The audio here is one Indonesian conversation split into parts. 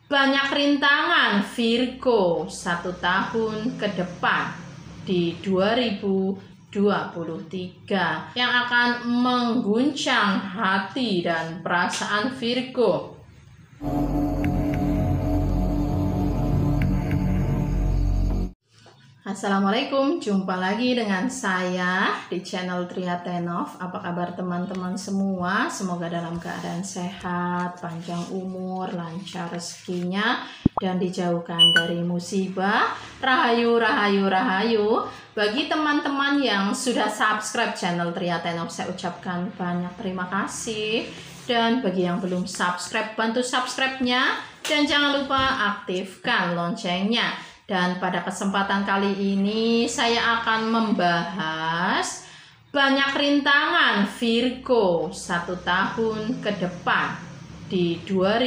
Banyak rintangan Virgo 1 tahun ke depan di 2023 yang akan mengguncang hati dan perasaan Virgo. Assalamualaikum, jumpa lagi dengan saya di channel Triatenov. Apa kabar teman-teman semua? Semoga dalam keadaan sehat, panjang umur, lancar rezekinya, dan dijauhkan dari musibah. Rahayu, rahayu, rahayu. Bagi teman-teman yang sudah subscribe channel Triatenov, saya ucapkan banyak terima kasih. Dan bagi yang belum subscribe, bantu subscribe-nya. Dan jangan lupa aktifkan loncengnya. Dan pada kesempatan kali ini saya akan membahas banyak rintangan Virgo 1 tahun ke depan di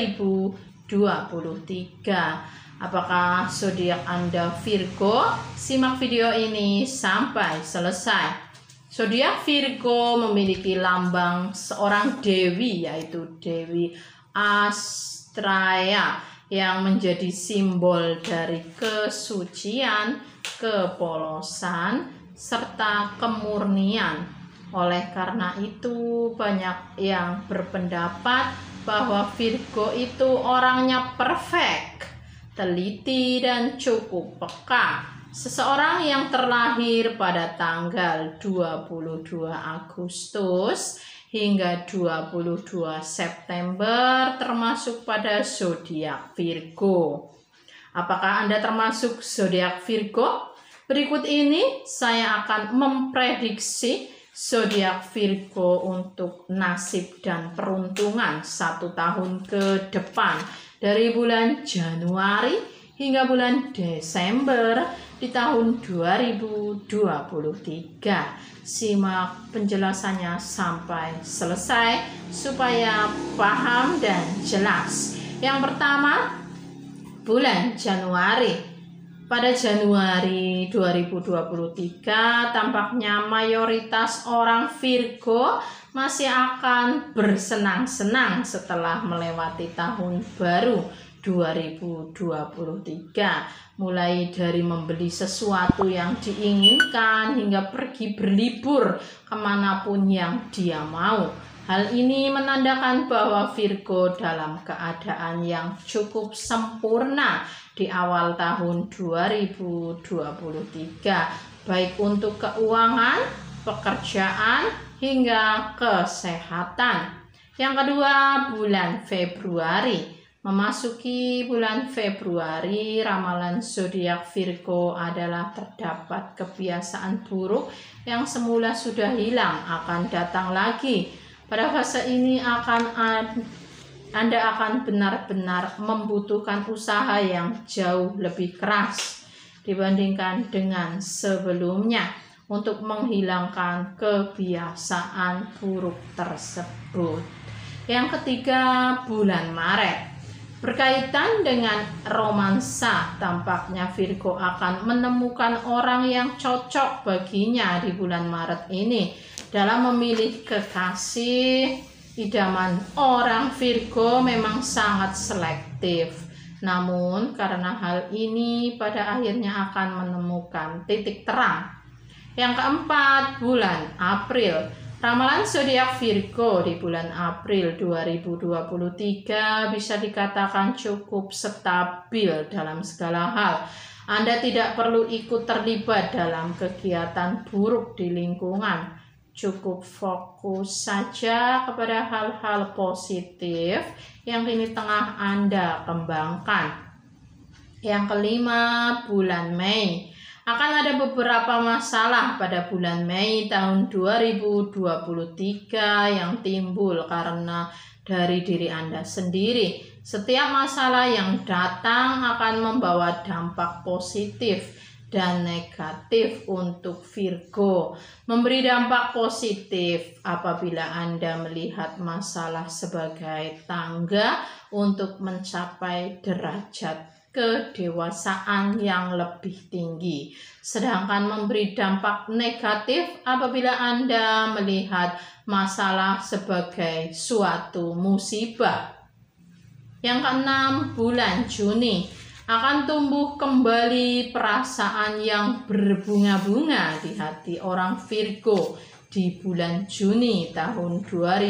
2023. Apakah zodiak Anda Virgo? Simak video ini sampai selesai. Zodiak Virgo memiliki lambang seorang dewi, yaitu Dewi Astraya, yang menjadi simbol dari kesucian, kepolosan, serta kemurnian. Oleh karena itu, banyak yang berpendapat bahwa Virgo itu orangnya perfect, teliti, dan cukup peka. Seseorang yang terlahir pada tanggal 22 Agustus hingga 22 September termasuk pada zodiak Virgo. Apakah Anda termasuk zodiak Virgo? Berikut ini saya akan memprediksi zodiak Virgo untuk nasib dan peruntungan 1 tahun ke depan dari bulan Januari hingga bulan Desember di tahun 2023. Simak penjelasannya sampai selesai supaya paham dan jelas. Yang pertama, bulan Januari. Pada Januari 2023 tampaknya mayoritas orang Virgo masih akan bersenang-senang setelah melewati tahun baru 2023, mulai dari membeli sesuatu yang diinginkan hingga pergi berlibur kemanapun yang dia mau. Hal ini menandakan bahwa Virgo dalam keadaan yang cukup sempurna di awal tahun 2023, baik untuk keuangan, pekerjaan, hingga kesehatan. Yang kedua, bulan Februari. Memasuki bulan Februari, ramalan zodiak Virgo adalah terdapat kebiasaan buruk yang semula sudah hilang akan datang lagi. Pada fase ini Anda akan benar-benar membutuhkan usaha yang jauh lebih keras dibandingkan dengan sebelumnya untuk menghilangkan kebiasaan buruk tersebut. Yang ketiga, bulan Maret. Berkaitan dengan romansa, tampaknya Virgo akan menemukan orang yang cocok baginya di bulan Maret ini. Dalam memilih kekasih, idaman orang Virgo memang sangat selektif. Namun karena hal ini pada akhirnya akan menemukan titik terang. Yang keempat, bulan April. Ramalan zodiak Virgo di bulan April 2023 bisa dikatakan cukup stabil dalam segala hal. Anda tidak perlu ikut terlibat dalam kegiatan buruk di lingkungan. Cukup fokus saja kepada hal-hal positif yang kini tengah Anda kembangkan. Yang kelima, bulan Mei. Akan ada beberapa masalah pada bulan Mei tahun 2023 yang timbul karena dari diri Anda sendiri. Setiap masalah yang datang akan membawa dampak positif dan negatif untuk Virgo. Memberi dampak positif apabila Anda melihat masalah sebagai tangga untuk mencapai derajat kedewasaan yang lebih tinggi. Sedangkan memberi dampak negatif apabila Anda melihat masalah sebagai suatu musibah. Yang keenam, bulan Juni akan tumbuh kembali perasaan yang berbunga-bunga di hati orang Virgo di bulan Juni tahun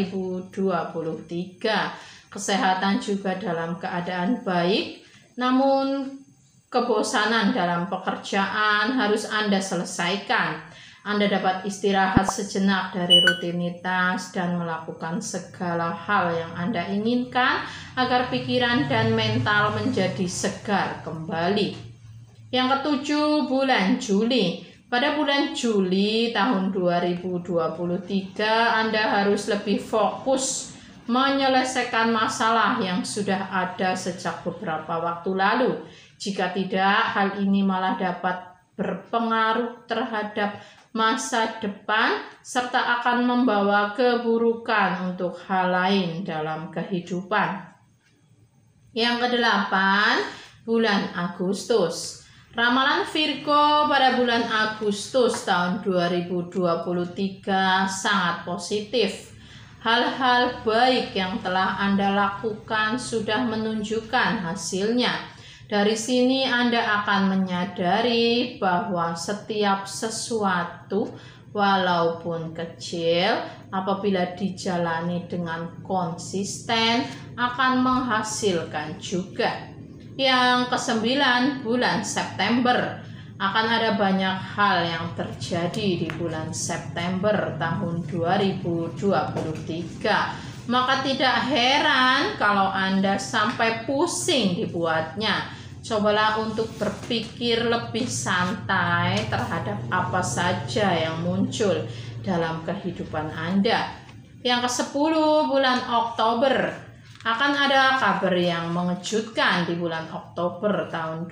2023. Kesehatan juga dalam keadaan baik, namun kebosanan dalam pekerjaan harus Anda selesaikan. Anda dapat istirahat sejenak dari rutinitas dan melakukan segala hal yang Anda inginkan agar pikiran dan mental menjadi segar kembali. Yang ketujuh, bulan Juli. Pada bulan Juli tahun 2023, Anda harus lebih fokus menyelesaikan masalah yang sudah ada sejak beberapa waktu lalu. Jika tidak, hal ini malah dapat berpengaruh terhadap masa depan serta akan membawa keburukan untuk hal lain dalam kehidupan. Yang kedelapan, bulan Agustus. Ramalan Virgo pada bulan Agustus tahun 2023 sangat positif. Hal-hal baik yang telah Anda lakukan sudah menunjukkan hasilnya. Dari sini Anda akan menyadari bahwa setiap sesuatu walaupun kecil apabila dijalani dengan konsisten akan menghasilkan juga. Yang kesembilan, bulan September. Akan ada banyak hal yang terjadi di bulan September tahun 2023. Maka tidak heran kalau Anda sampai pusing dibuatnya. Cobalah untuk berpikir lebih santai terhadap apa saja yang muncul dalam kehidupan Anda. Yang ke-10, bulan Oktober. Akan ada kabar yang mengejutkan di bulan Oktober tahun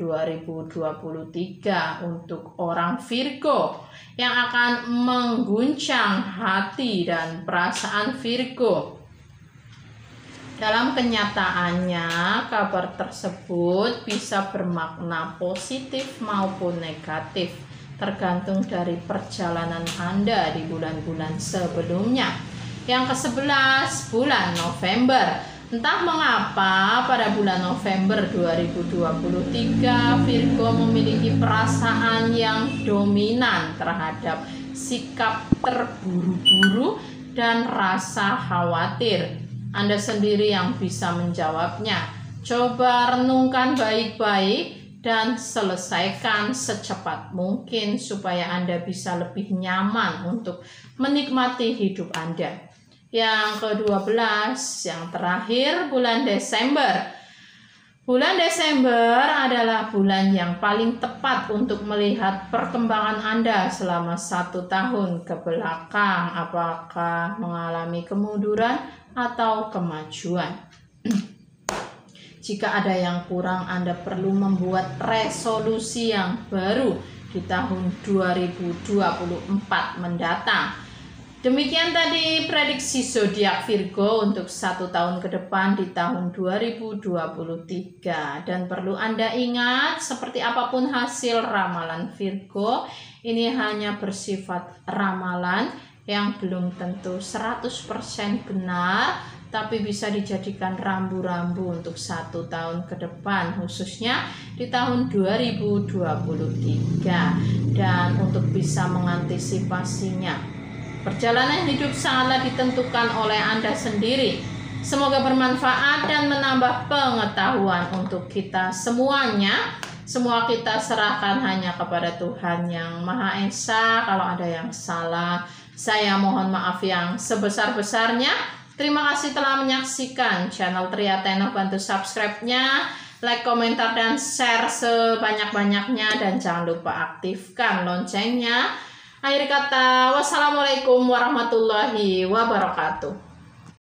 2023 untuk orang Virgo yang akan mengguncang hati dan perasaan Virgo. Dalam kenyataannya, kabar tersebut bisa bermakna positif maupun negatif, tergantung dari perjalanan Anda di bulan-bulan sebelumnya. Yang ke-11, bulan November. Entah mengapa pada bulan November 2023, Virgo memiliki perasaan yang dominan terhadap sikap terburu-buru dan rasa khawatir. Anda sendiri yang bisa menjawabnya. Coba renungkan baik-baik dan selesaikan secepat mungkin supaya Anda bisa lebih nyaman untuk menikmati hidup Anda. Yang ke-12, yang terakhir, bulan Desember. Bulan Desember adalah bulan yang paling tepat untuk melihat perkembangan Anda selama 1 tahun ke belakang, apakah mengalami kemunduran atau kemajuan. Jika ada yang kurang, Anda perlu membuat resolusi yang baru di tahun 2024 mendatang. Demikian tadi prediksi zodiak Virgo untuk 1 tahun ke depan di tahun 2023. Dan perlu Anda ingat, seperti apapun hasil ramalan Virgo, ini hanya bersifat ramalan yang belum tentu 100% benar, tapi bisa dijadikan rambu-rambu untuk 1 tahun ke depan, khususnya di tahun 2023. Dan untuk bisa mengantisipasinya, perjalanan hidup sangatlah ditentukan oleh Anda sendiri. Semoga bermanfaat dan menambah pengetahuan untuk kita semuanya. Semua kita serahkan hanya kepada Tuhan Yang Maha Esa. Kalau ada yang salah, saya mohon maaf yang sebesar-besarnya. Terima kasih telah menyaksikan channel Triatena. Bantu subscribe-nya, like, komentar, dan share sebanyak-banyaknya. Dan jangan lupa aktifkan loncengnya. Akhir kata, wassalamualaikum warahmatullahi wabarakatuh.